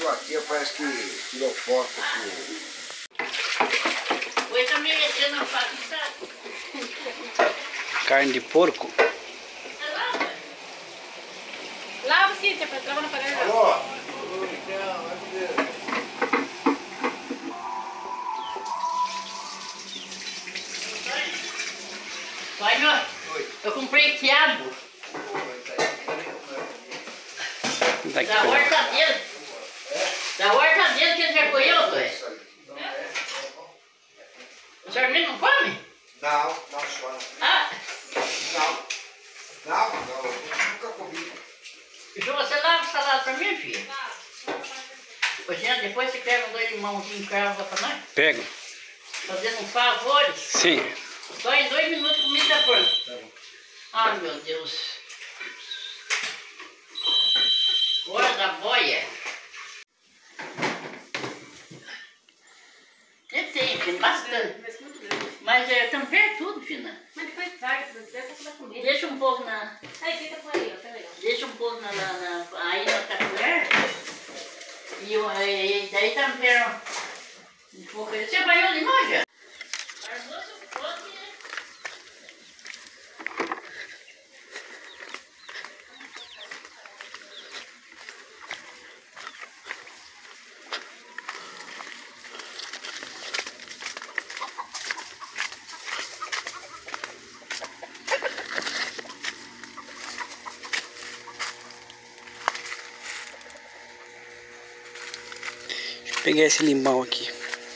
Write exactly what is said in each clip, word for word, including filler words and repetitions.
sua tia parece que tirou foto aqui. Oi, tá me metendo na faca, sabe? Carne de porco. Lava. Lava, Cíntia, pra lavar na panela. Alô? Vai, meu. Eu comprei quiabo. Daqui Da horta dele. Da horta dele que ele já colheu, dois. O senhor mesmo não come? Não, não, senhora. Ah, Não. Não, não, eu nunca comi. Ju, você lava o salado pra mim, filha? Ô, gente, depois você pega dois limãozinhos cravo pra nós. Pego. Fazendo um favor. Sim. Só em dois minutos a comida tá pronta. Tá bom. Ai, meu Deus. Fora da boia. Tem, tem, tem bastante. Mas é, tampei tudo, Fina. Mas depois vai, depois você vai comer. Deixa um pouco na... Aí, fica por aí, ó, peraí. Deixa um pouco na, na, na, aí na capoeira. E, eu- e daí tempero um pouco. Você banhou o limão já? Almoço pronto, né? Deixa eu pegar esse limão aqui.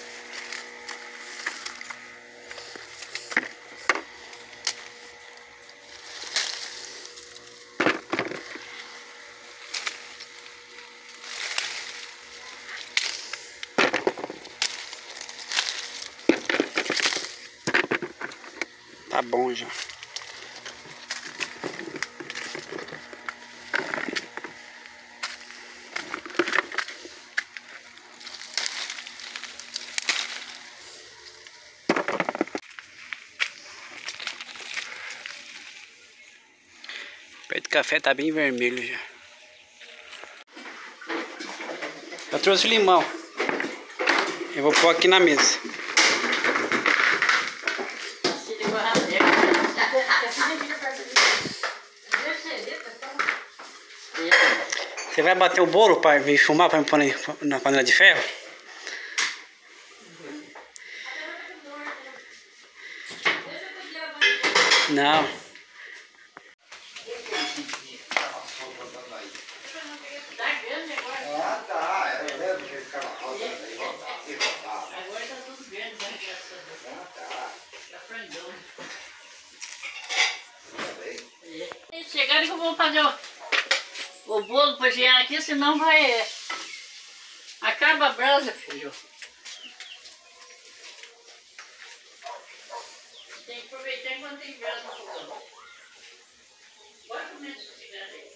Tá bom já. O pé do café tá bem vermelho já. Eu trouxe limão. Eu vou pôr aqui na mesa. Assim de barradeira. Você vai bater o bolo para vir filmar para me pôr na panela de ferro? Não. Ah, tá, eu lembro que ele ficava rodando aí, rodava e rodava. Agora tá tudo verde, né? Graças a Deus. Ah, tá. Tá frangão. Tudo bem? É. Chegaram que eu vou fazer o, o bolo pra gear aqui, senão vai... é, acaba a brasa, filho. Tem que aproveitar enquanto tem brasa no fogão. Bora comer esse cigarro aí.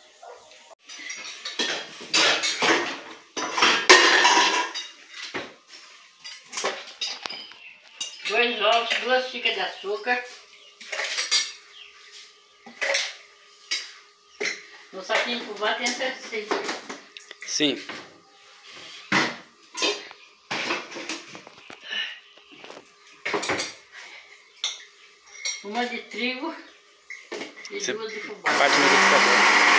Dois ovos, duas xícaras de açúcar. No saquinho de fubá tem essa receita. Sim. Uma de trigo e Você duas de fubá. bate no liquidificador.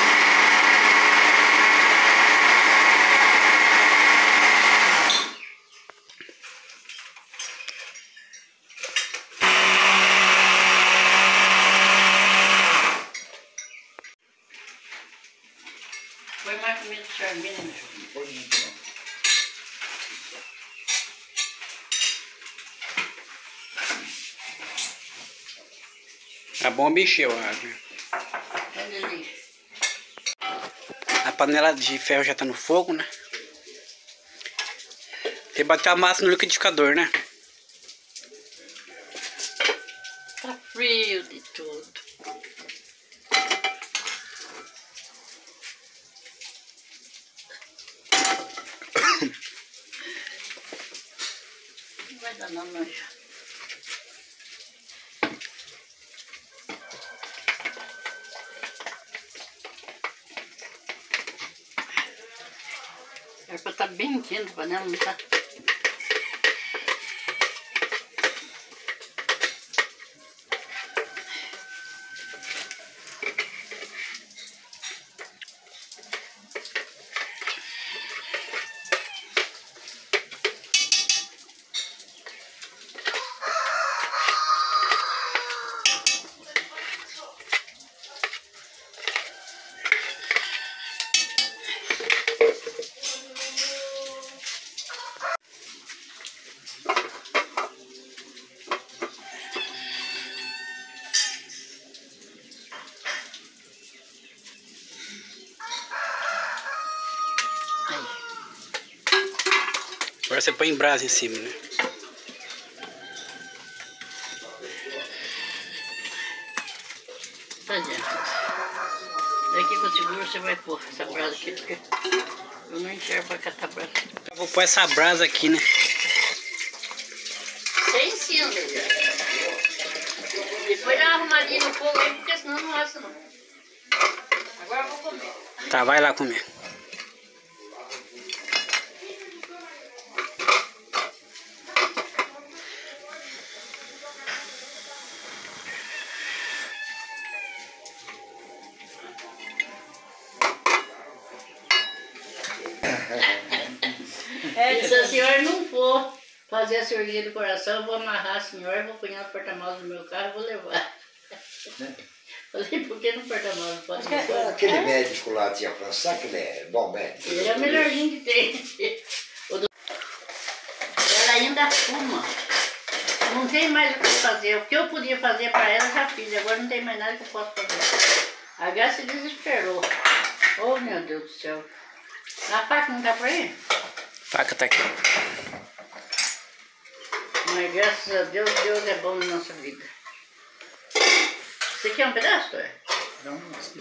Põe mais comida de charmina, meu filho. Não foi muito, não. É bom mexer a água. Tá uma delícia. A panela de ferro já tá no fogo, né? Você bateu a massa no liquidificador, né? Tá frio de tudo. Não vai dar não, não. Era pra estar bem quente a panela, não tá? Agora você põe em brasa em cima, né? Tá dentro. Daqui que eu seguro, você vai pôr essa brasa aqui, porque eu não enxergo pra catar brasa. Eu vou pôr essa brasa aqui, né? Você ensina, depois dá uma arrumadinha no fogo aí, porque senão não assa não. Agora eu vou comer. Tá, vai lá comer. É, se a senhora não for fazer a cirurgia do coração, eu vou amarrar a senhora, vou pôr no porta-malas do meu carro e vou levar. Falei, por que no porta-malas? Pode levar. Aquele médico lá tinha França, aquele é bom médico. Ele é o melhorzinho que tem. O do... Ela ainda fuma. Não tem mais o que fazer. O que eu podia fazer para ela, já fiz. Agora não tem mais nada que eu possa fazer. A Graça se desesperou. Oh, meu Deus do céu. A faca não tá por aí? Faca tá aqui. Mas graças a Deus, Deus é bom na nossa vida. Você quer um pedaço, Tóia? Não,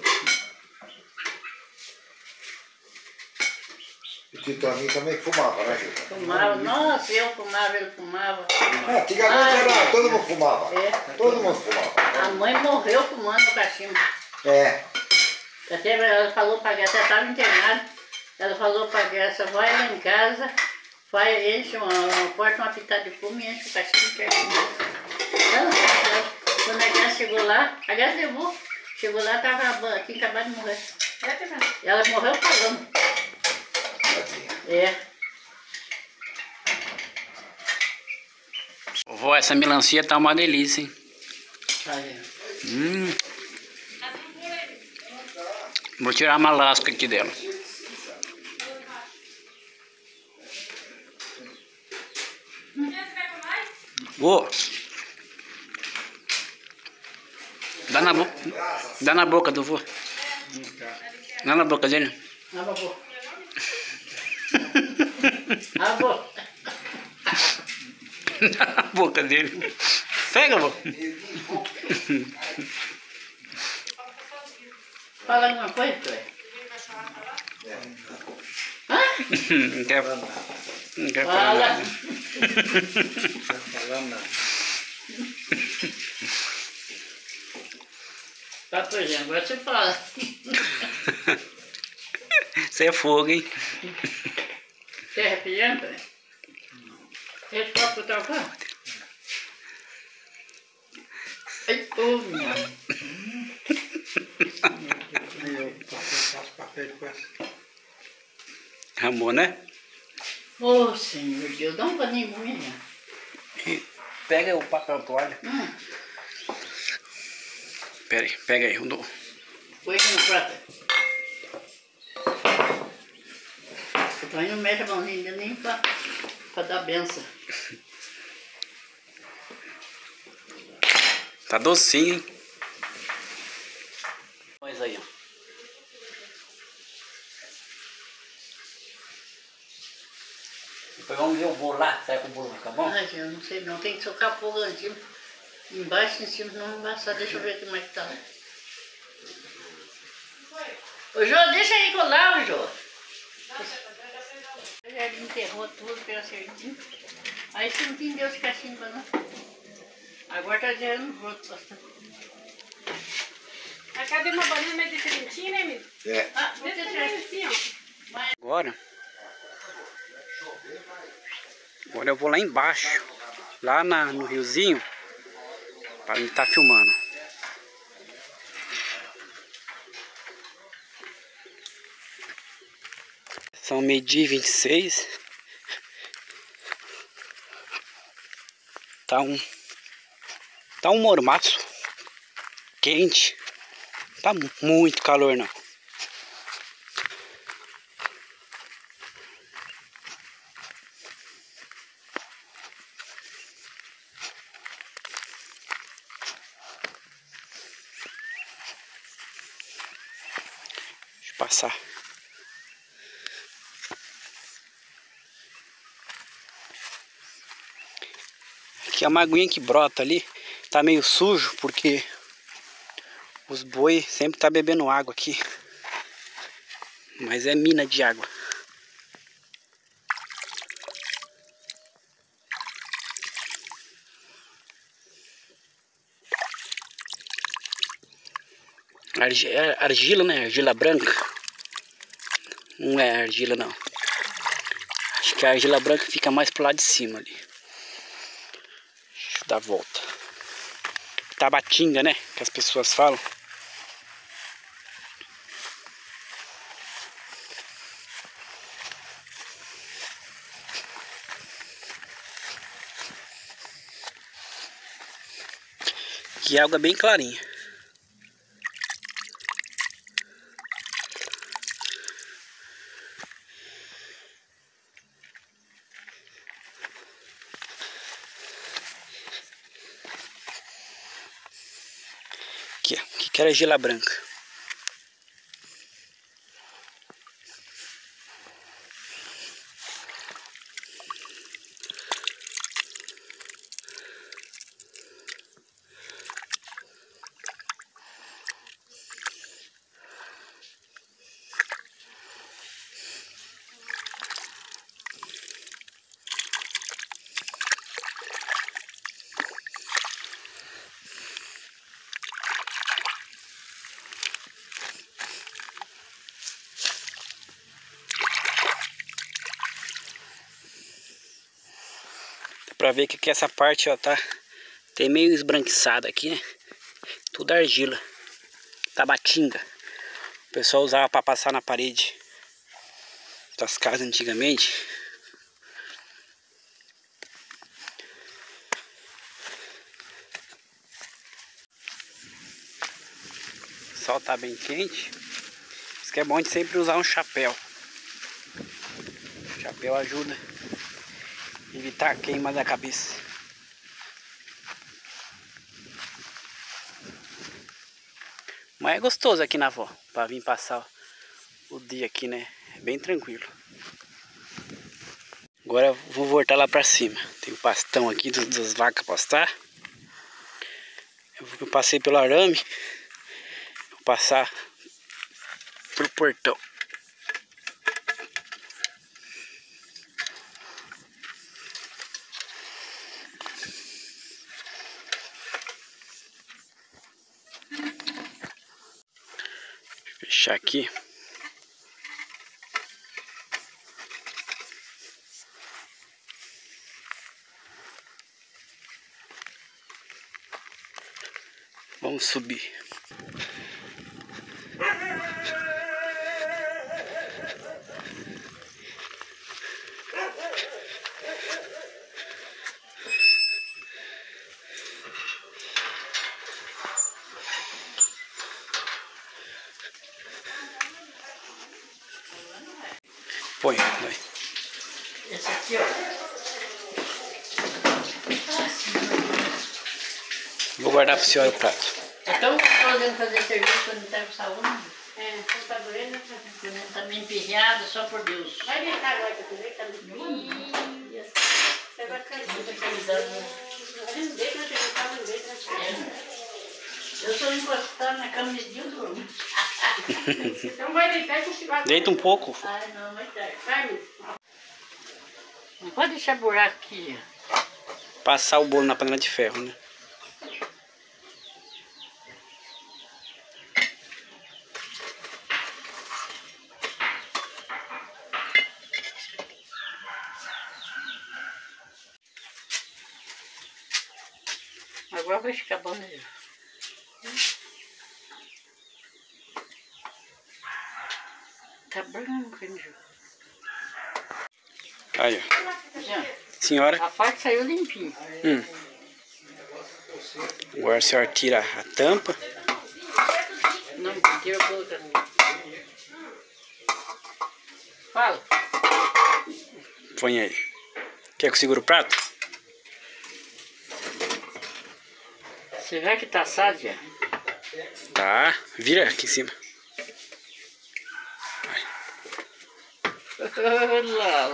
O Tito Amin também fumava, né, Tito? Fumava. Nossa, eu fumava, ele fumava. É, antigamente era, todo mundo fumava. É. Todo mundo fumava. A mãe morreu fumando no cachimbo. É. Até ela falou pra Graça, ela estava internada. Ela falou pra Graça, vai lá em casa, vai, enche uma, corta uma pitada de fumo e enche o cachimbo e quer fumar. Então, quando a Graça chegou lá, a Graça levou, chegou lá, tava, tinha acabado de morrer. Ela morreu falando. É. Vovó, essa melancia tá uma delícia, hein? Olha. Hum. Vou tirar uma lasca aqui dela. Vou. Dá na boca. Dá na boca do vô. Dá na boca dele. Abre a boca. Abre a boca. Dá na boca dele. Pega, vô. Fala alguma coisa, Tóia? Hã? Não quer falar. Não quer falar Fala. nada. Não tá falando nada. Tá, pois é, agora você fala. Você é fogo, hein? Você é refrigerante, Tóia? Esse copo que eu tava falando? Ai, ô, minha. Ramon, né? Ô, oh, Senhor Deus, dá um paninho pra mim, né? Pega o papel toalha. Hum, Pera aí, pega aí, um do... põe aqui no prato. Eu tô indo mete a mãozinha nem pra, pra dar benção. Tá docinho, hein? Pois aí, ó. Depois vamos ver o bolo lá. Será que o bolo vai ficar bom? Ai, eu não sei não, tem que socar fogo lá em cima. Embaixo e em cima, senão não vai assar. Deixa eu ver como é que tá. Ô, Jô, deixa aí colar, ô, Jô. Ele enterrou tudo pela certinho. Aí você não entendeu esse cachimbo, não. Agora tá gerando broto bastante. A cada uma banana mais diferentinha, né, amigo? É. Ah, vou Desse deixar tamanho assim, ó. Agora, Agora eu vou lá embaixo, lá na, no riozinho, para ele estar filmando. São meio-dia e vinte e seis. Tá um, tá um mormaço quente. Tá muito calor não. Deixa eu passar. Aqui é uma aguinha que brota ali. Tá meio sujo porque os boi sempre tá bebendo água aqui. Mas é mina de água. Argi- argila, né? Argila branca. Não é argila, não. Acho que a argila branca fica mais pro lado de cima ali. Deixa eu dar a volta. Tabatinga, né? Que as pessoas falam. Que água bem clarinha. Aqui, ó. Aqui que era argila branca. Pra ver que aqui essa parte, ó, tá tem meio esbranquiçada aqui, né? Tudo argila. Tabatinga. O pessoal usava pra passar na parede das casas antigamente. O sol tá bem quente. Isso que é bom de sempre usar um chapéu. O chapéu ajuda a evitar a queima da cabeça. Mas é gostoso aqui na avó, pra vir passar o dia aqui, né? É bem tranquilo. Agora eu vou voltar lá pra cima. Tem o pastão aqui dos, das vacas pastar. Eu, eu passei pelo arame. Vou passar pro portão. Fechar aqui. Vamos subir. Põe, vai. Esse aqui, ó. Vou guardar pro senhor o prato. É tão gostoso fazer serviço quando não tem saúde. É, você tá doendo, Quando não tá bem empenhado, só por Deus. vai deitar agora pra tu ver, tá muito. Você vai cansar. Não deita, não deita, não deita, não Eu sou encostar na cama de Deus, durmo. Então vai deitar e cochilar. Deita um pouco. Ai, não, vai tarde. Vai, meu. Não pode deixar buraco aqui. Passar o bolo na panela de ferro, né? Agora vai ficar bom mesmo. Tá branco, hein, Ju? Aí, ó. Já. Senhora. A faca saiu limpinha. Hum. Agora a senhora tira a tampa. Não, tira a boca. Fala. Põe aí. Quer que eu segure o prato? Será que tá assado já? Tá. Vira aqui em cima. Olha lá.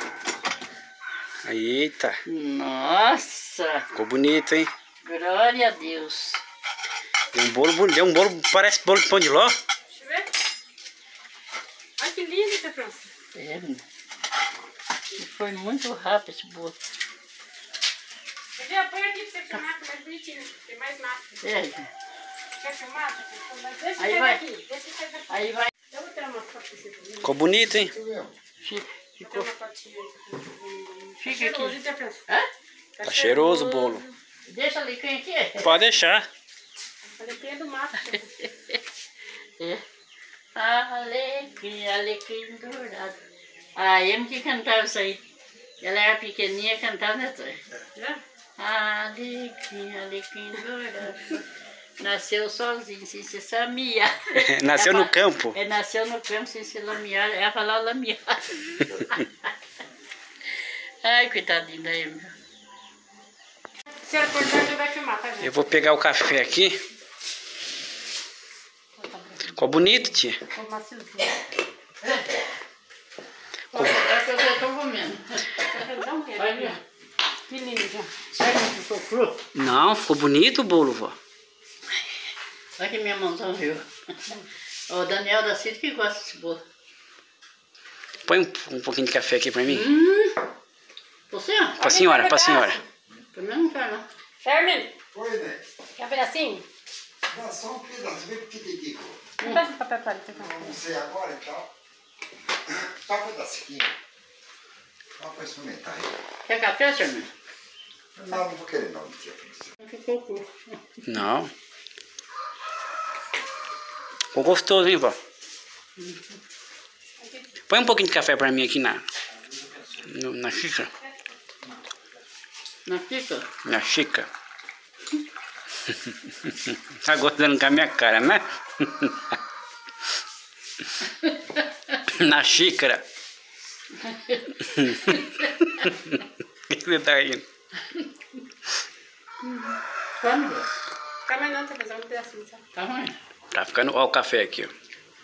Eita. Nossa. Ficou bonito, hein? Glória a Deus. Deu um bolo bonito. Deu um bolo, parece bolo de pão de ló. Deixa eu ver. Ai, que lindo, tia França. É, e foi muito rápido esse bolo. Quer ver? Põe aqui pra você filmar, que é mais bonitinho. Tem mais mato. É. Quer filmar? Deixa Aí eu vai. aqui. Deixa eu daqui. Aí vai. Eu vou tirar uma foto pra você também. Ficou bonito, hein? Fica, Tem ficou. uma fotinha aí. Fica Cheiroso, aqui. tia França. Hã? Tá cheiroso o bolo. Deixa ali quem aqui é. Pode deixar. Alecrim é do mato, tia França. É. Alecrim, alecrim dourado. A Emi que cantava isso aí. Ela era pequenininha e cantava nessa. Já? Alecrim, alecrim dourado. Nasceu sozinho, sem se sabia. Nasceu Ela- no campo. É, nasceu no campo sem se lamear. Ela falava lamear. Ai, coitadinho da Emi. Se ela cortar, você vai filmar, tá, gente? Eu vou pegar o café aqui. Ficou bonito, tia. Ficou maciozinho. É que eu já tô comendo. Dá uma olhada. Olha, Que lindo, já. será que não ficou cru? Não, ficou bonito o bolo, vó. Olha que minha mãozão viu. O Daniel da Cid que gosta desse bolo. Põe um, um pouquinho de café aqui pra mim. Hum. Você? Pra senhora, pra senhora. Pra mim não quero não. Fermin, Oi, né? quer um pedacinho? Dá só um pedaço, vem pequitico. Não passa o papel para ele, tá? Não sei agora, então. Só um pedacinho. Só pra experimentar aí. Quer café, senhor? Não, não vou querer não, tia França. Não ficou cru. Não. Ficou gostoso, hein, vó? Põe um pouquinho de café pra mim aqui na, no- na xícara. Não fica? Na xícara. Tá gostando com a minha cara, né? Na xícara. O que você tá rindo? Come, velho. Calma aí não, tá fazendo um pedacinho, sabe? Tá ruim? Tá ficando... Ó o café aqui, ó.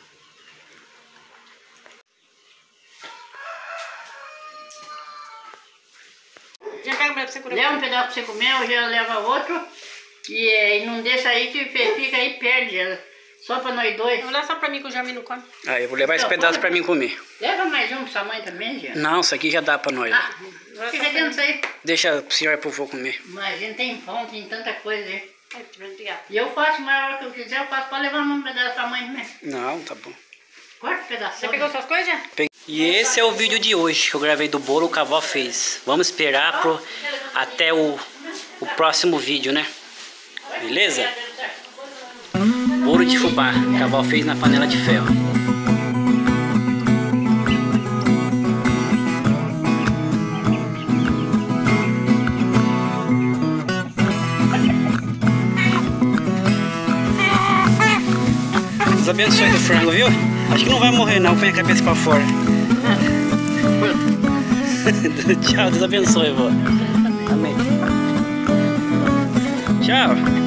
Já pega pra você curar. Leva um pedaço pra você comer, ou já leva outro. E, eh, e não deixa aí que fe- fica aí e perde. eh, Só pra nós dois. Vou dar só pra mim que o Jami não come. Ah, eu vou levar esse Então, pedaço põe. pra mim comer. Leva mais um pra sua mãe também, já. Não, isso aqui já dá pra nós. Ah, Agora fica só pra dentro mim. disso aí. Deixa pro senhor e pro vô comer. Mas a gente tem pão, tem tanta coisa aí. Ai, obrigada. E eu faço a hora que eu quiser, eu faço. Pode levar um pedaço pra mãe também. Não, tá bom. Corta um pedaço. Já pegou suas coisas? E esse é o vídeo de hoje que eu gravei do bolo que a avó fez. Vamos esperar pro, até o, o próximo vídeo, né? Beleza? Bolo de fubá que a avó fez na panela de ferro. Deus abençoe do frango, viu? Acho que não vai morrer não, põe a cabeça pra fora. Tchau, Deus abençoe, vó. Amém. Tchau.